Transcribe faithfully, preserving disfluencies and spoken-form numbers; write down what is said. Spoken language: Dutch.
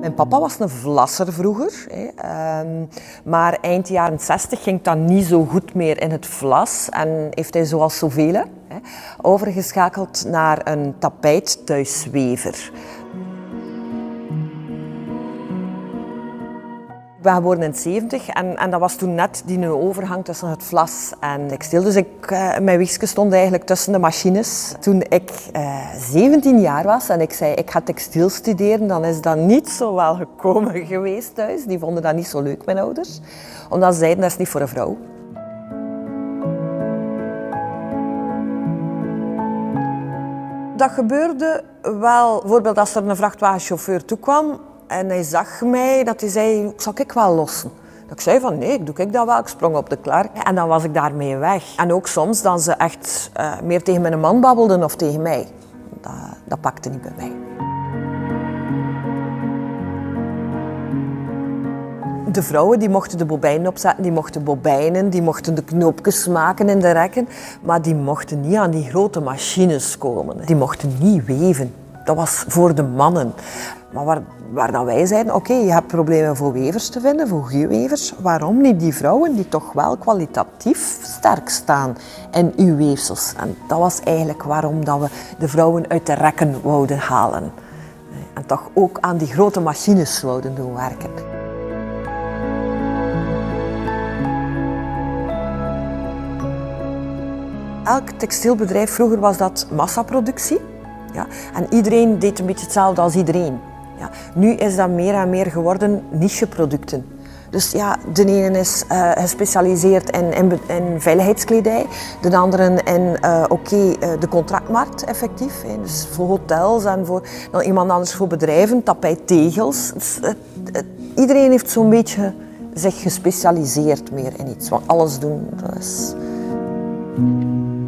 Mijn papa was een vlasser vroeger, hè. Um, maar eind jaren zestig ging dat niet zo goed meer in het vlas en heeft hij zoals zoveel hè, overgeschakeld naar een tapijtthuiswever. Ik ben geboren in zeventig en, en dat was toen net die overgang tussen het vlas en textiel. Dus ik, uh, mijn wiegje stond eigenlijk tussen de machines. Toen ik uh, zeventien jaar was en ik zei ik ga textiel studeren, dan is dat niet zo wel gekomen geweest thuis. Die vonden dat niet zo leuk, mijn ouders. Omdat ze zeiden dat is niet voor een vrouw. Dat gebeurde wel, bijvoorbeeld als er een vrachtwagenchauffeur toekwam. En hij zag mij dat hij zei, zal ik wel lossen? Dat ik zei van nee, ik doe ik dat wel. Ik sprong op de klaar en dan was ik daarmee weg. En ook soms dat ze echt uh, meer tegen mijn man babbelden of tegen mij. Dat, dat pakte niet bij mij. De vrouwen die mochten de bobijnen opzetten, die mochten bobijnen, die mochten de knoopjes maken in de rekken. Maar die mochten niet aan die grote machines komen. Die mochten niet weven. Dat was voor de mannen. Maar waar, waar dan wij zeiden, oké, okay, je hebt problemen voor wevers te vinden, voor goede wevers. Waarom niet die vrouwen die toch wel kwalitatief sterk staan in uw weefsels? En dat was eigenlijk waarom dat we de vrouwen uit de rekken wouden halen. En toch ook aan die grote machines wouden doen werken. Elk textielbedrijf, vroeger was dat massaproductie. Ja, en iedereen deed een beetje hetzelfde als iedereen. Ja, nu is dat meer en meer geworden nicheproducten. Dus ja, de ene is uh, gespecialiseerd in, in, in veiligheidskledij, de andere in uh, oké, okay, uh, de contractmarkt effectief. Hè, dus voor hotels en voor dan iemand anders voor bedrijven, tapijttegels. Dus, uh, uh, iedereen heeft zo'n beetje zich gespecialiseerd meer in iets, want alles doen. Dat is...